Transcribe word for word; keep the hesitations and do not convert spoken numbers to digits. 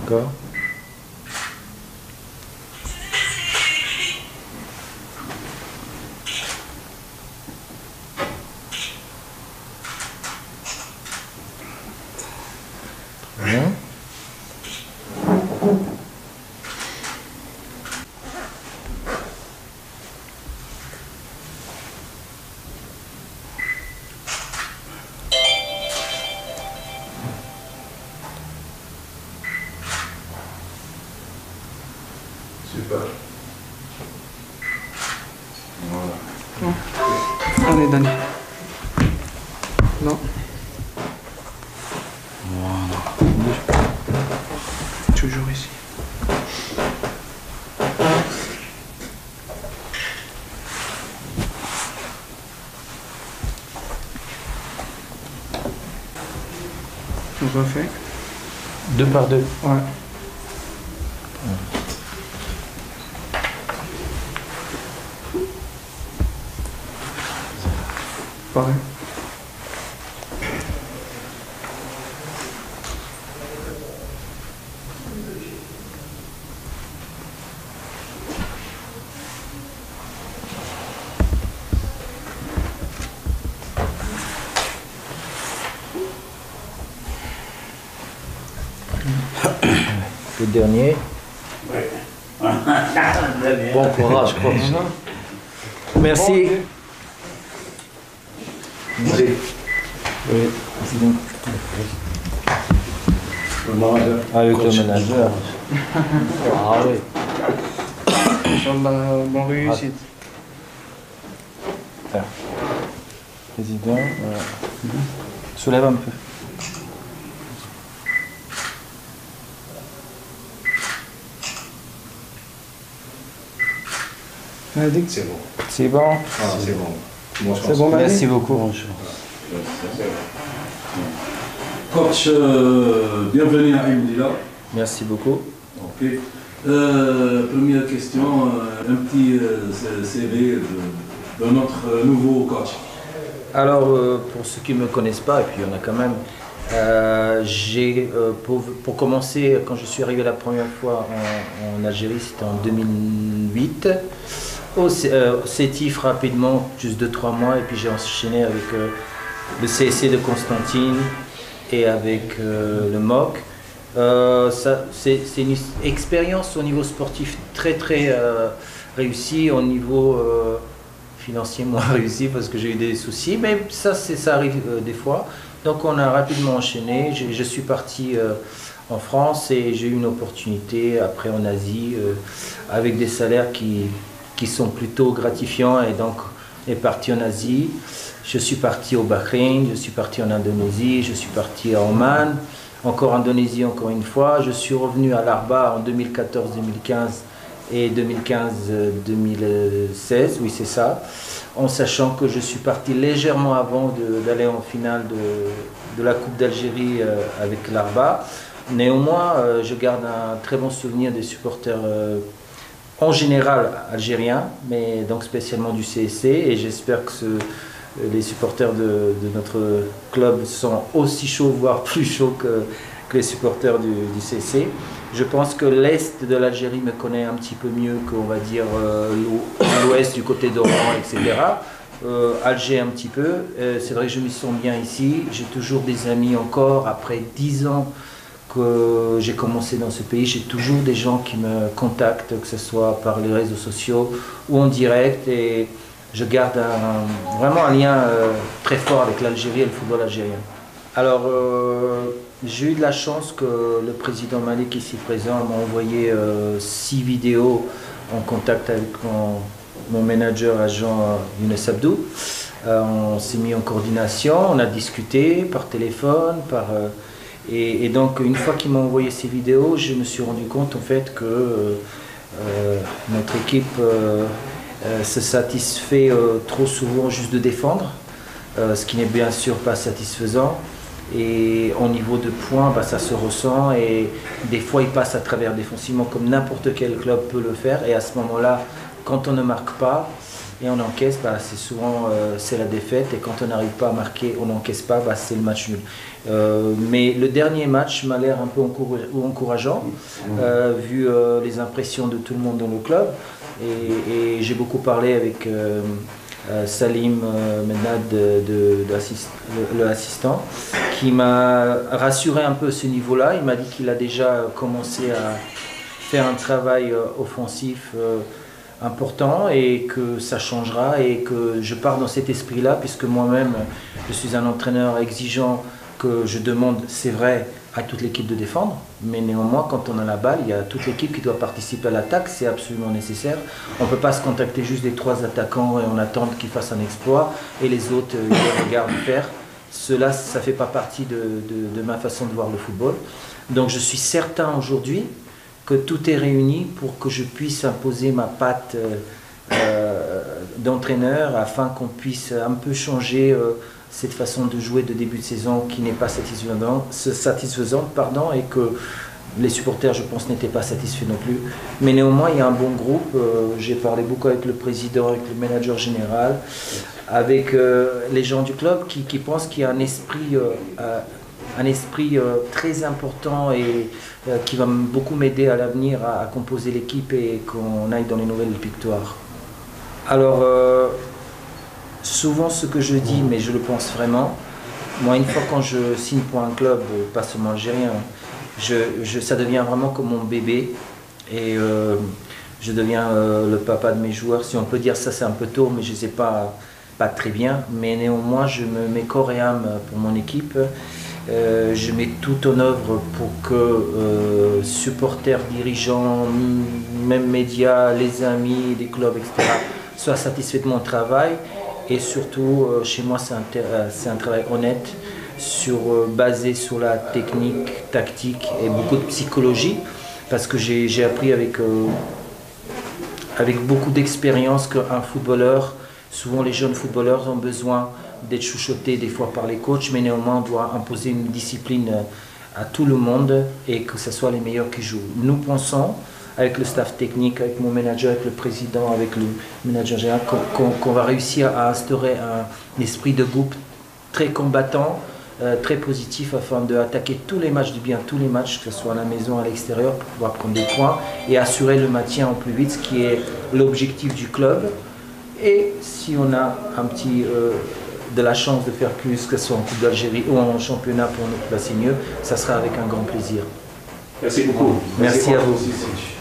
D'accord. Bien. Super. Voilà. Bon. Allez, Dani. Non. Voilà. Toujours ici. On refait. Deux par deux. Ouais. Pareil. Le dernier. Oui. Bon courage, je crois. Merci. Allez. Oui. Le manager. Avec le manager. Ah oui. Inch'Allah, bonne réussite. Tiens. Président. Voilà. Soulève un peu. Mehdi. C'est bon. C'est bon. Ah, c'est bon. Moi, je C'est pense. bon, Mehdi. Merci beaucoup. Coach, euh, bienvenue à Imdila. Merci beaucoup. Ok. Euh, première question, euh, un petit euh, C V de, de notre nouveau coach. Alors, euh, pour ceux qui ne me connaissent pas, et puis il y en a quand même, euh, j'ai, euh, pour, pour commencer, quand je suis arrivé la première fois en, en Algérie, c'était en deux mille huit. Au euh, Sétif rapidement, juste deux trois mois, et puis j'ai enchaîné avec euh, le C S C de Constantine et avec euh, le M O C. Euh, c'est une expérience au niveau sportif très très euh, réussie, au niveau euh, financier moins réussi parce que j'ai eu des soucis, mais ça, ça arrive euh, des fois. Donc on a rapidement enchaîné, je, je suis parti euh, en France et j'ai eu une opportunité après en Asie euh, avec des salaires qui, qui sont plutôt gratifiants, et donc on est parti en Asie. Je suis parti au Bahreïn, je suis parti en Indonésie, je suis parti à Oman, encore en Indonésie encore une fois. Je suis revenu à l'Arba en deux mille quatorze deux mille quinze et deux mille quinze deux mille seize, oui c'est ça, en sachant que je suis parti légèrement avant d'aller en finale de, de la Coupe d'Algérie euh, avec l'Arba. Néanmoins, euh, je garde un très bon souvenir des supporters euh, en général algériens, mais donc spécialement du C S C, et j'espère que ce, les supporters de, de notre club sont aussi chauds, voire plus chauds que, que les supporters du, du C S C. Je pense que l'Est de l'Algérie me connaît un petit peu mieux qu'on va dire euh, l'Ouest du côté d'Oran, et cetera. Euh, Alger un petit peu. Euh, C'est vrai que je m'y sens bien ici. J'ai toujours des amis encore. Après dix ans que j'ai commencé dans ce pays, j'ai toujours des gens qui me contactent, que ce soit par les réseaux sociaux ou en direct. Et je garde un, vraiment un lien euh, très fort avec l'Algérie et le football algérien. Alors, euh, j'ai eu de la chance que le président Malik, ici présent, m'a envoyé euh, six vidéos en contact avec mon, mon manager, agent Younes Abdou. Euh, on s'est mis en coordination, on a discuté par téléphone, par, euh, et, et donc une fois qu'il m'a envoyé ces vidéos, je me suis rendu compte en fait que euh, euh, notre équipe euh, euh, se satisfait euh, trop souvent juste de défendre, euh, ce qui n'est bien sûr pas satisfaisant. Et au niveau de points, bah, ça se ressent, et des fois ils passent à travers défensivement comme n'importe quel club peut le faire, et à ce moment-là, quand on ne marque pas, et on encaisse, bah, c'est souvent euh, c'est la défaite, et quand on n'arrive pas à marquer, on n'encaisse pas, bah, c'est le match nul. Euh, mais le dernier match m'a l'air un peu encourageant, euh, vu euh, les impressions de tout le monde dans le club, et, et j'ai beaucoup parlé avec euh, euh, Salim euh, Mednad, de, de, de assist, le, le assistant, qui m'a rassuré un peu à ce niveau-là. Il m'a dit qu'il a déjà commencé à faire un travail euh, offensif euh, important, et que ça changera, et que je pars dans cet esprit-là, puisque moi-même je suis un entraîneur exigeant, que je demande, c'est vrai, à toute l'équipe de défendre, mais néanmoins quand on a la balle, il y a toute l'équipe qui doit participer à l'attaque, c'est absolument nécessaire. On ne peut pas se contacter juste des trois attaquants et on attend qu'ils fassent un exploit et les autres euh, ils les regardent faire. Cela, ça ne fait pas partie de, de, de ma façon de voir le football. Donc je suis certain aujourd'hui que tout est réuni pour que je puisse imposer ma patte euh, euh, d'entraîneur, afin qu'on puisse un peu changer euh, cette façon de jouer de début de saison qui n'est pas satisfaisante, satisfaisante pardon, et que les supporters, je pense, n'étaient pas satisfaits non plus. Mais néanmoins, il y a un bon groupe. Euh, J'ai parlé beaucoup avec le président, avec le manager général, avec euh, les gens du club qui, qui pensent qu'il y a un esprit, euh, un esprit euh, très important, et euh, qui va beaucoup m'aider à l'avenir à, à composer l'équipe et qu'on aille dans les nouvelles victoires. Alors, euh, souvent ce que je dis, mais je le pense vraiment, moi une fois quand je signe pour un club, pas seulement algérien, je, je, ça devient vraiment comme mon bébé, et euh, je deviens euh, le papa de mes joueurs. Si on peut dire ça, c'est un peu tôt, mais je ne sais pas, pas très bien, mais néanmoins je me mets corps et âme pour mon équipe. Euh, je mets tout en œuvre pour que euh, supporters, dirigeants, même médias, les amis des clubs, et cetera soient satisfaits de mon travail. Et surtout, euh, chez moi, c'est un, euh, un travail honnête, sur, euh, basé sur la technique, tactique et beaucoup de psychologie, parce que j'ai appris avec, euh, avec beaucoup d'expérience qu'un footballeur, souvent les jeunes footballeurs ont besoin d'être chouchoutés des fois par les coachs, mais néanmoins on doit imposer une discipline à tout le monde, et que ce soit les meilleurs qui jouent. Nous pensons, avec le staff technique, avec mon manager, avec le président, avec le manager général, qu'on qu'on va réussir à instaurer un esprit de groupe très combattant, euh, très positif, afin d'attaquer tous les matchs du bien, tous les matchs, que ce soit à la maison, à l'extérieur, pour pouvoir prendre des points et assurer le maintien au plus vite, ce qui est l'objectif du club. Et si on a un petit, euh, de la chance de faire plus, que ce soit en Coupe d'Algérie ou en championnat pour nous placer mieux, ça sera avec un grand plaisir. Merci beaucoup. Merci, Merci à vous.